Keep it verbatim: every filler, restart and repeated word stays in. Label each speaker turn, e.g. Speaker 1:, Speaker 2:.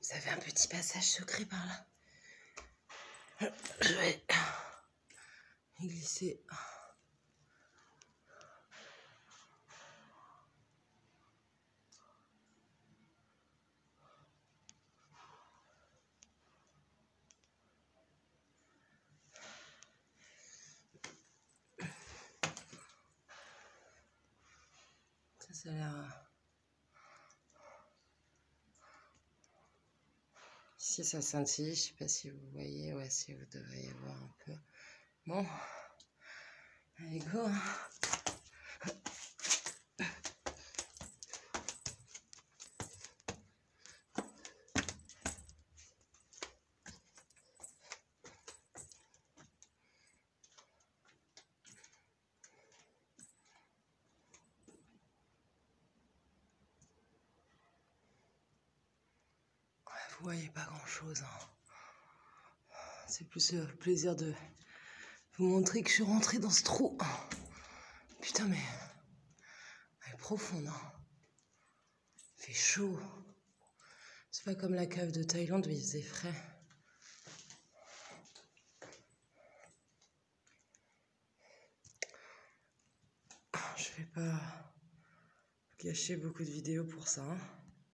Speaker 1: Vous avez un petit passage secret par là. Je vais y glisser. Ça, ça a l'air... Ici, ça scintille. Je sais pas si vous voyez. Ouais, si vous devriez voir un peu. Bon. Allez, go. Vous voyez pas grand chose, hein. C'est plus le plaisir de vous montrer que je suis rentrée dans ce trou. Putain, mais elle est profonde, hein. Il fait chaud. C'est pas comme la cave de Thaïlande où il faisait frais. Je vais pas gâcher beaucoup de vidéos pour ça, hein.